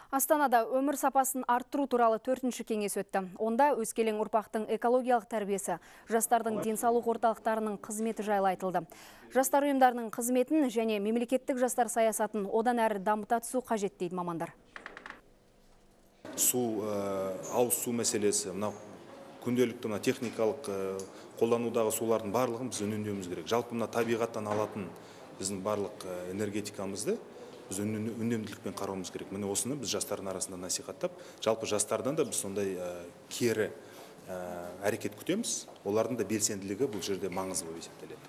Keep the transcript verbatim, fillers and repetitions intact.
Астанада өмір сапасын арттыру туралы төртінші кеңес өтті. Онда өскелең ұрпақтың экологиялық тәрбиесі, жастардың денсаулық орталықтарының қызметі жайлы айтылды. Жастар ұйымдарының қызметін және мемлекеттік жастар саясатын одан әрі дамыта түсу қажет дейді мамандар. Су, ауыз су мәселесі, мына күнделікті мына техникалық қолданудағы сулардың барлығын біз үнемдеуіміз керек. Жалпы мына табиғаттан алатын біздің барлық энергетикамызды біз үнемділікпен қарауымыз керек. Міне осыны біз жастардың арасында насихаттап, жалпы жастардан да біз сондай кері әрекет күтеміз. Олардың да белсенділігі бұл жерде маңызды болып есептеледі.